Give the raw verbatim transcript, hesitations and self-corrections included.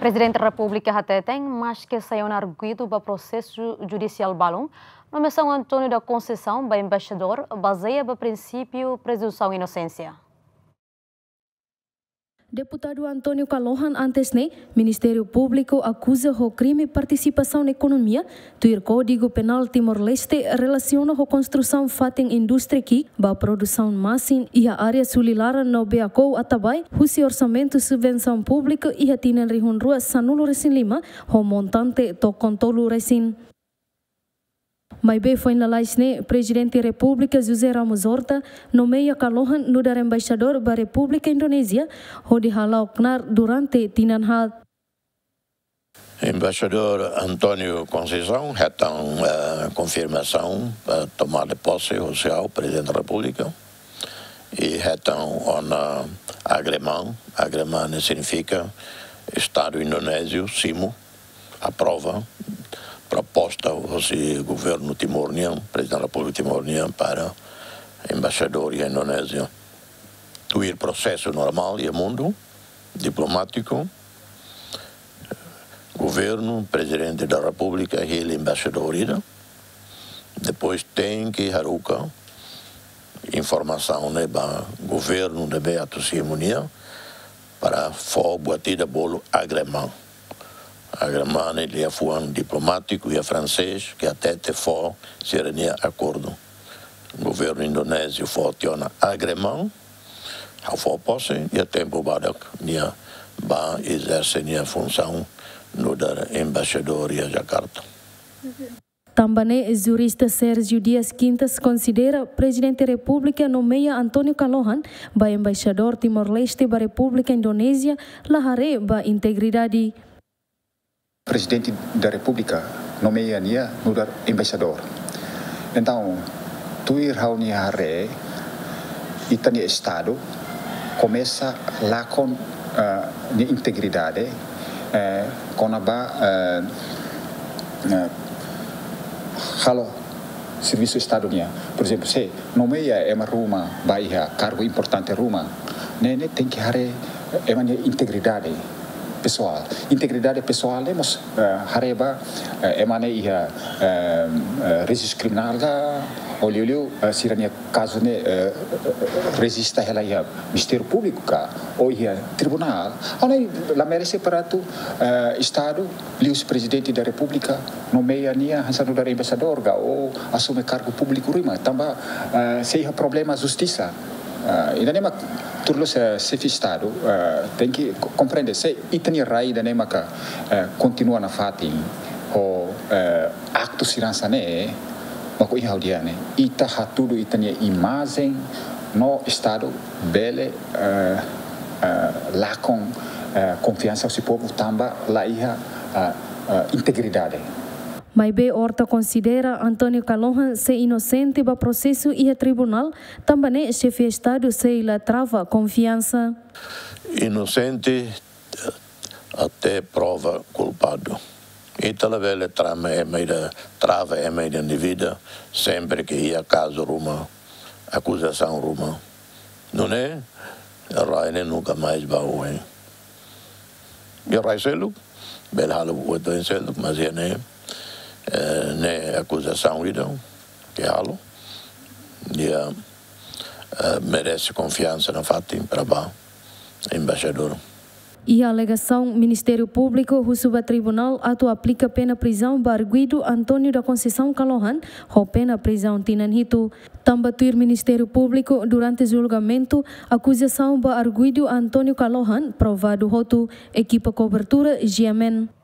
Presidente da República Hateteng, mas que saiu arguido para processo judicial balão, nomeação Antônio da Conceição, para embaixador, baseia no princípio presunção inocência. Deputado Antônio Kalohan antes ne, Ministério Público acusa o crime participação na economia, tuir Código Penal Timor-Leste relaciona a construção fating indústria que, ba produção massin e a área sulilara no Beacou Atabai, husi orçamento subvenção pública e a tinan rihun rua sanulo resin lima, o montante to contolo resin. Mai be foi na laisne, Presidente da República José Ramos Horta nomeia Kalohan no dar embaixador da República Indonésia, onde halau knar durante tinanhal. Embaixador Antônio Conceição, então a confirmação para tomar de posse oficial Presidente da República e então on agreement, agreement significa Estado Indonésio, SIMO, aprova proposta do governo timor-nian, presidente da República Timor-nian para embaixador e Indonésia. O processo normal e mundo diplomático, governo, presidente da República e ele embaixador. Depois tem que haruka informação né, para governo de Beato Simonia para for batida bolo agreement. Agreement ele é fuan diplomático e é francês que até te for seria acordo. O governo indonésio for tiona agreement, a for posse e a tempo badak nia ba exerce nia função no dar embaixador a Jakarta. Também o jurista Sérgio Dias Quintas considera Presidente da República nomeia Antônio Kalohan ba embaixador Timor-Leste ba República Indonésia lahare ba integridade. Presidente da República nomeia nia no dar embaixador. Então, tuir hau nia hare itania Estado começa lá com uh, nia integridade uh, com a ba uh, uh, halo serviço Estado nia. Por exemplo, se nomeia é uma ruma baia cargo importante ruma, né, né tem que hare é uma integridade pessoal. Integridade pessoal temos uh, hareba uh, emane ia uh, uh, registro criminal ga olio uh, sirania caso ne uh, resista ela ia Ministério Público ka ou ia tribunal. Olha, lá merece para tu uh, Estado, lius Presidente da República nomeia nia hansanu dar embaixador ga ou assume cargo público rima. Tamba uh, seja problema justiça. Uh, ainda nem mak turlos se Estado uh, tem que compreender se itania rai da nem mak uh, continua na fatin o uh, acto sirança ne mako ia dia ne ita hatudo itania imagem no Estado bele uh, uh, lá com uh, confiança ao povo tamba lá ia uh, uh, integridade. Mai be Horta considera Antônio Kalohan ser inocente para processo e a tribunal, também chefe de Estado se la trava confiança. Inocente até prova culpado. E tal vez trama é meio trava é meio de vida sempre que ia caso ruma acusação ruma. Não é? A Raine nunca mais vai ouvir. E a Raiselu, bel halo o do Raiselu, mas é nem Uh, ne acusação então que halo e uh, uh, merece confiança na fatim para ba embaixador. E a alegação Ministério Público Husuba Tribunal atu aplica pena prisão para arguido Antônio da Conceição Kalohan, ou pena prisão tinanhito. Tambatuir Ministério Público durante julgamento acusação para arguido Antônio Kalohan provado hotu equipa cobertura G M N.